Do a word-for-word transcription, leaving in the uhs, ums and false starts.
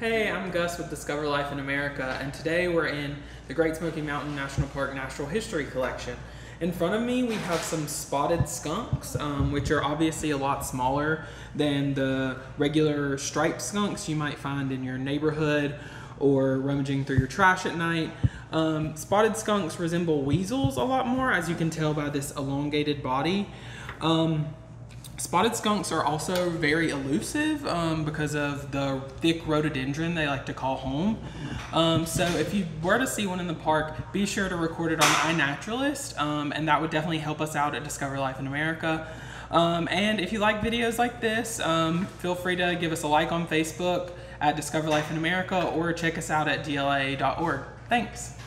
Hey, I'm Gus with Discover Life in America, and today we're in the Great Smoky Mountain National Park Natural History Collection. In front of me we have some spotted skunks, um, which are obviously a lot smaller than the regular striped skunks you might find in your neighborhood or rummaging through your trash at night. Um, spotted skunks resemble weasels a lot more, as you can tell by this elongated body. Um, Spotted skunks are also very elusive um, because of the thick rhododendron they like to call home. Um, so if you were to see one in the park, be sure to record it on iNaturalist, um, and that would definitely help us out at Discover Life in America. Um, and if you like videos like this, um, feel free to give us a like on Facebook at Discover Life in America or check us out at D L A dot org. Thanks.